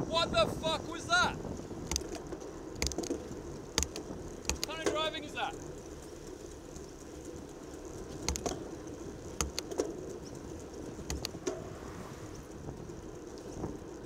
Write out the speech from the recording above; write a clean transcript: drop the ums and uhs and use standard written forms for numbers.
What the fuck was that? What kind of driving is that?